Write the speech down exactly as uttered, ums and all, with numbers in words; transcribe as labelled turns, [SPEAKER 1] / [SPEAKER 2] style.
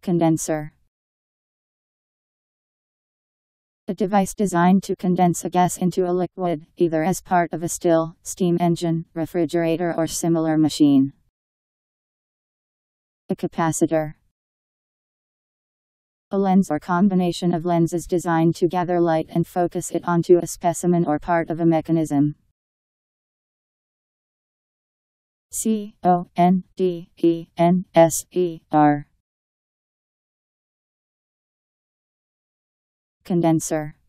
[SPEAKER 1] Condenser. A device designed to condense a gas into a liquid, either as part of a still, steam engine, refrigerator or similar machine. A capacitor. A lens or combination of lenses designed to gather light and focus it onto a specimen or part of a mechanism. C O N D E N S E R. Condenser.